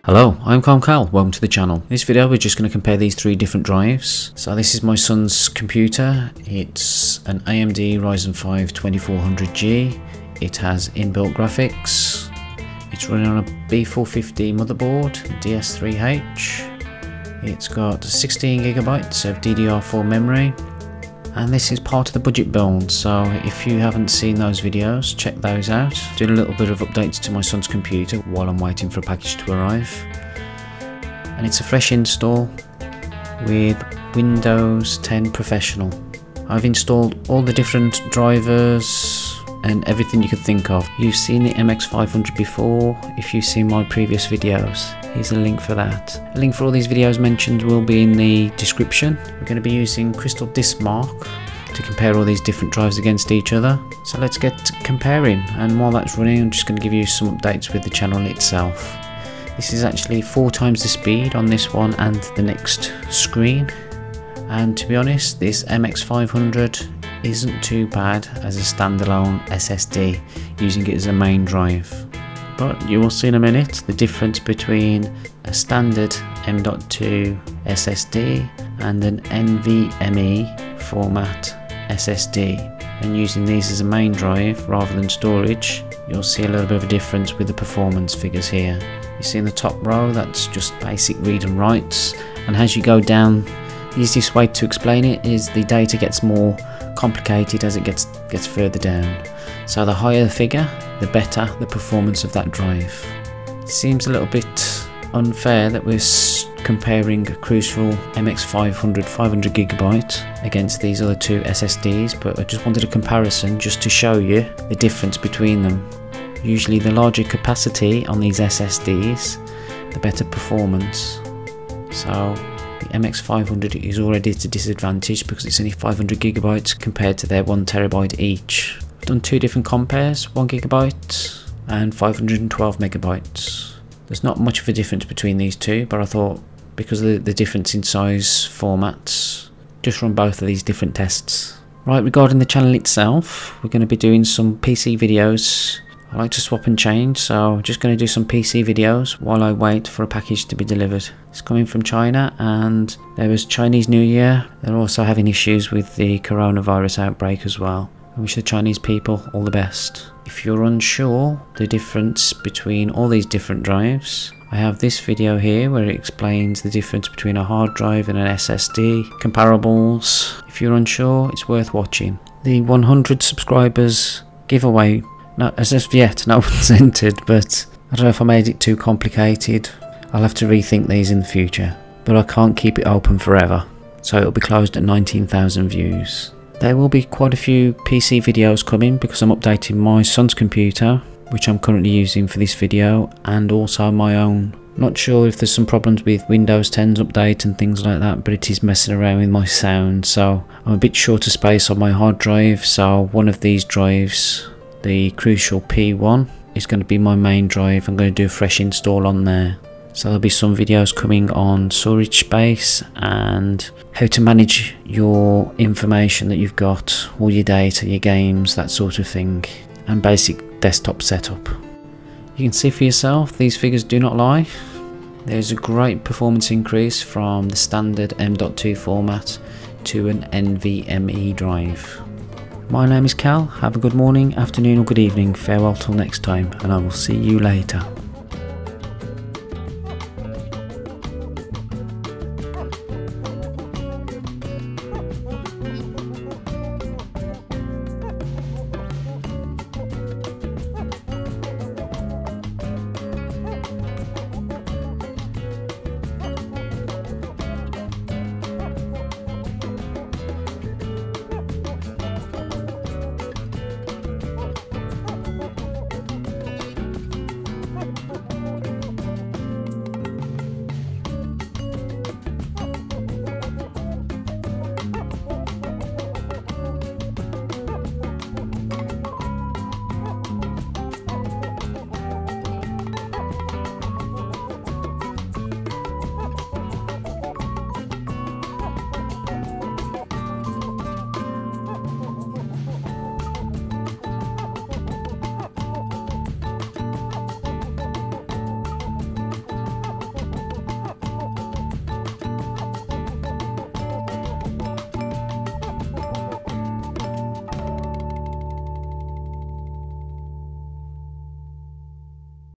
Hello, I'm Cal. Welcome to the channel. In this video we're just going to compare these three different drives. So this is my son's computer. It's an AMD Ryzen 5 2400G. It has inbuilt graphics. It's running on a B450 motherboard, DS3H. It's got 16GB of DDR4 memory. And this is part of the budget build, so if you haven't seen those videos, check those out. Doing a little bit of updates to my son's computer while I'm waiting for a package to arrive. And it's a fresh install with Windows 10 Professional. I've installed all the different drivers and everything you could think of. You've seen the MX500 before. If you've seen my previous videos, here's a link for that. A link for all these videos mentioned will be in the description. We're going to be using Crystal Disk Mark to compare all these different drives against each other. So let's get comparing, and while that's running I'm just going to give you some updates with the channel itself. This is actually 4 times the speed on this one and the next screen, and to be honest this MX500 isn't too bad as a standalone SSD using it as a main drive. But you will see in a minute the difference between a standard M.2 SSD and an NVMe format SSD, and using these as a main drive rather than storage, you'll see a little bit of a difference with the performance figures here. You see in the top row, that's just basic read and writes, and as you go down, the easiest way to explain it is the data gets more complicated as it gets further down. So the higher the figure, the better the performance of that drive. It seems a little bit unfair that we're comparing a Crucial MX500 500GB against these other two SSDs, but I just wanted a comparison just to show you the difference between them. Usually the larger capacity on these SSDs, the better performance. So the MX500 is already at a disadvantage because it's only 500GB compared to their 1TB each. I've done two different compares, 1GB and 512MB. There's not much of a difference between these two, but I thought because of the difference in size formats, just run both of these different tests. Right, regarding the channel itself, we're going to be doing some PC videos. I like to swap and change, so I'm just going to do some PC videos while I wait for a package to be delivered. It's coming from China, and there was Chinese New Year. They're also having issues with the coronavirus outbreak as well. I wish the Chinese people all the best. If you're unsure the difference between all these different drives, I have this video here where it explains the difference between a hard drive and an SSD, comparables. If you're unsure, it's worth watching. The 100 subscribers giveaway, not as of yet, no one's entered, but I don't know if I made it too complicated. I'll have to rethink these in the future, but I can't keep it open forever, so it'll be closed at 19,000 views. There will be quite a few PC videos coming because I'm updating my son's computer, which I'm currently using for this video, and also my own. Not sure if there's some problems with Windows 10's update and things like that, but it is messing around with my sound, so I'm a bit short of space on my hard drive, so one of these drives, the Crucial P1, is going to be my main drive. I'm going to do a fresh install on there. So there'll be some videos coming on storage space and how to manage your information that you've got, all your data, your games, that sort of thing, and basic desktop setup. You can see for yourself, these figures do not lie. There's a great performance increase from the standard M.2 format to an NVMe drive. My name is Cal. Have a good morning, afternoon or good evening. Farewell till next time, and I will see you later.